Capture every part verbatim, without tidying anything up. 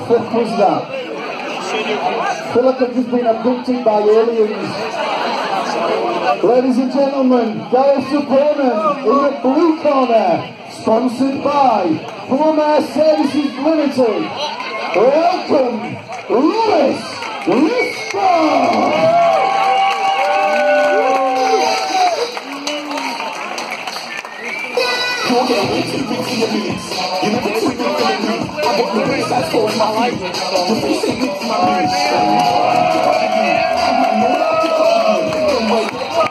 fifth was that? I feel like I've just been abducted by aliens. Ladies and gentlemen, Gareth's opponent in the blue corner, sponsored by Plumber Services Limited. Welcome, Lewis Lister! You never took me from me. I got the best I saw in my life. The face ain't good to my brain. I know that to come. Don't wait.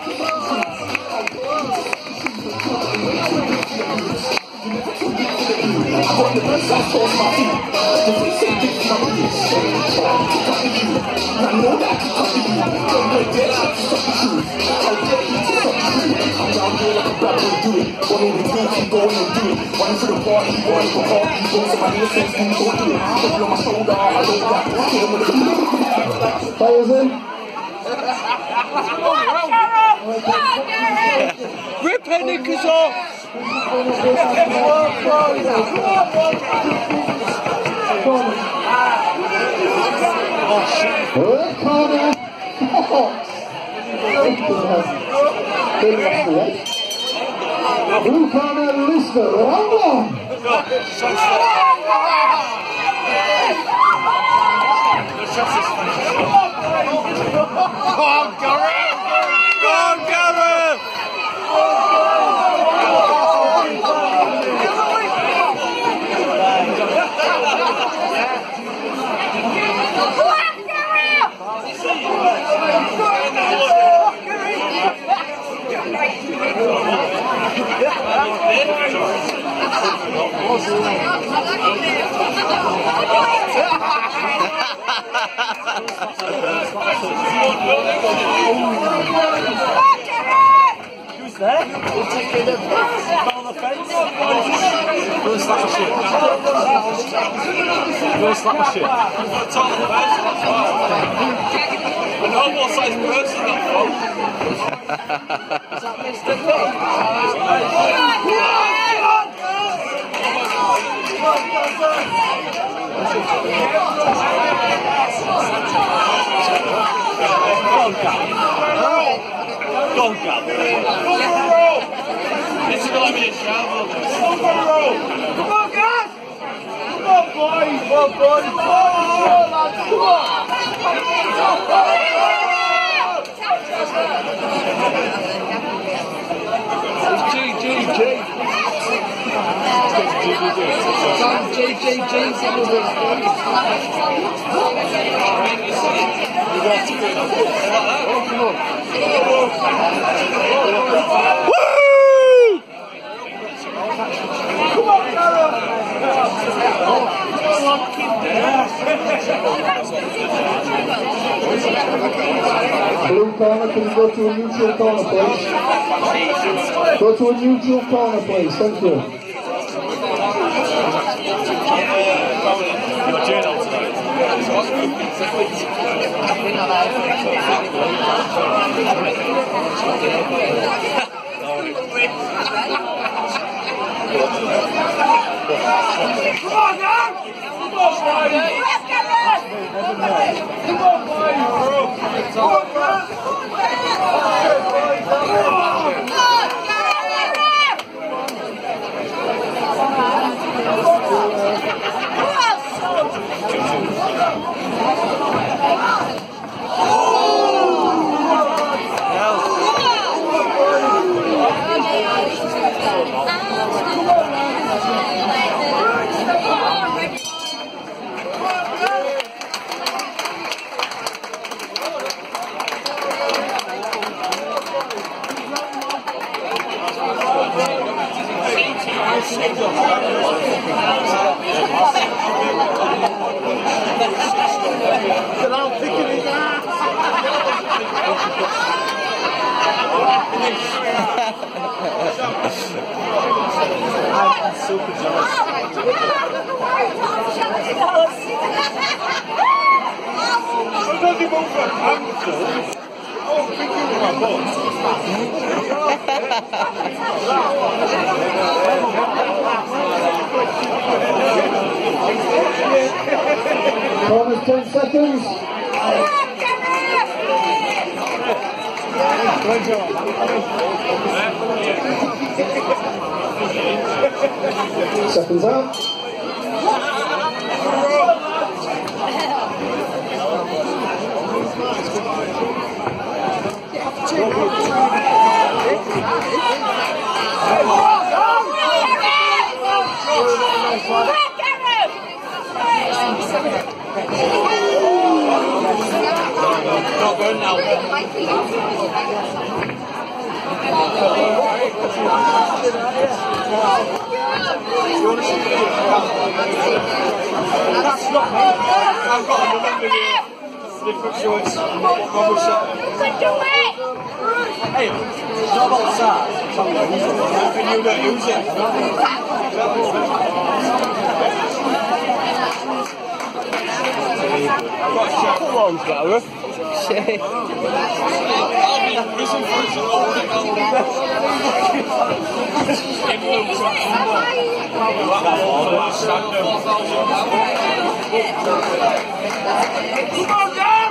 You never took me from me. I got the best I saw in my feet. The face ain't good to my brain. I know that to come. Don't wait. Dare I to stop the truth. How dare you to stop the truth. I'm down here like a bad boy do it. One over two, keep going and do it. One for the party, one for party. Going to my ear, says you don't do it. Put on my shoulder, I don't got it. Hit him with a fires in. Rip her knickers off! Oh shit. Red corner. Blue corner, Lister. Round one. Go on, Gareth! Go on, Gareth! Who's there? We'll take it in. On the fence. Go and slap my shit. Go and slap my shit. A normal sized person, that folks. Is that Mister Go, Gareth. This is going to be a travel. Come on, guys! Come on, boys! Come on, boys! Come on, lads! Come on! It's G, G, G. It's G, G, G. Woo! Come on, Gareth! Blue corner, can you go to a neutral corner, please? Go to a neutral corner, please. Thank you. Your journal tonight. Come on, now! Come on, boys! Come on, boys! Come on, I'm super jealous. I'm not even over a cancel. Oh, thank you for my boss. Corners ten seconds. Seconds out. Not going now. That's not me. I've got to remember the different shorts. Bubble shot. Hey, it's not about the size. And you don't use it. Come on, Gareth. Shit. Come on, down!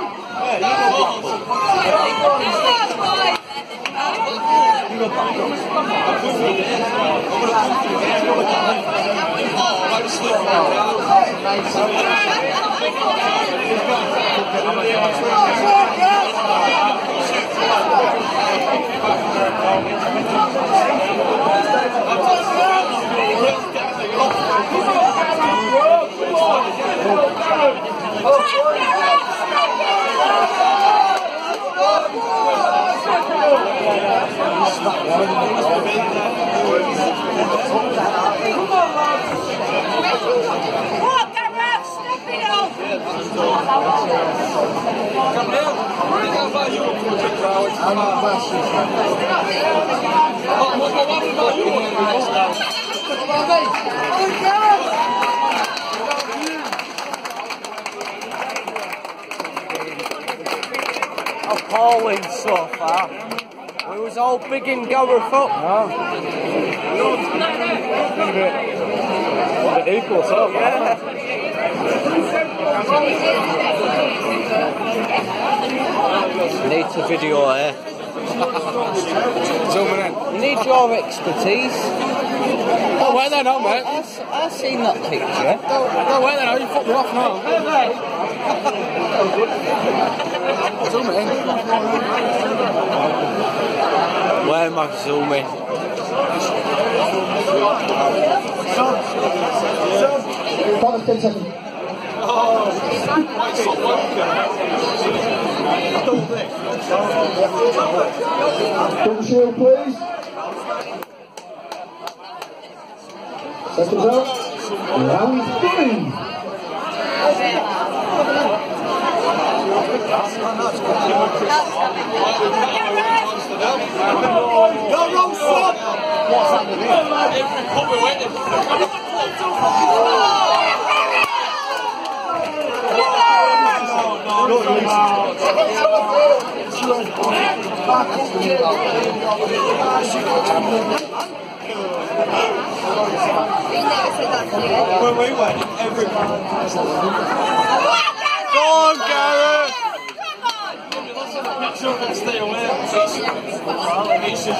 Appalling so far. We was all big in Gareth up. No. The equal so far. Yeah. Need to video here. Zooming in. You need your expertise. Oh, wait there now, mate. I've, I've seen that picture. No, no, wait there now. You fucked me off now. Zoom it in. Where am I zooming? Corners ten seconds. Double shield, please. Seconds out. Round three. Go wrong side! What's happening? Every pub we're waiting for. When we went, every Go on, Gareth! stay away. It's just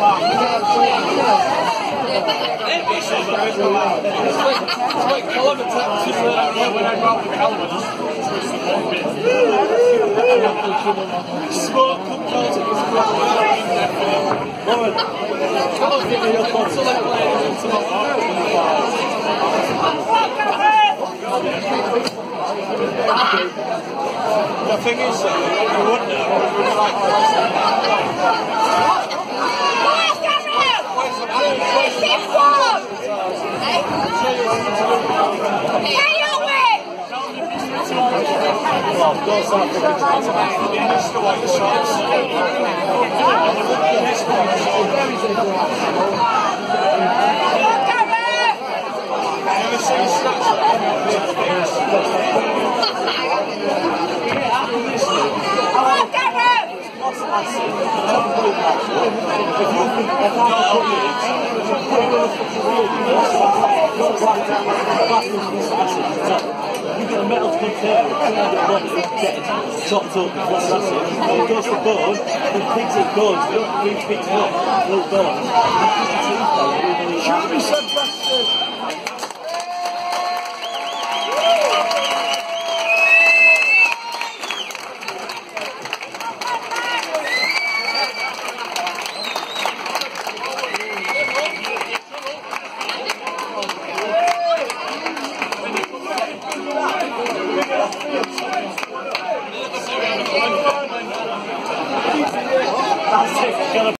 it's like kilometre to when I go out with helmet. Smoke could cause it was the thing is, you wouldn't know. You get a metal good tail, getting chopped up before that's it. When it goes to bone, the pigs it goes, you don't really pick it up, little bones. Should we say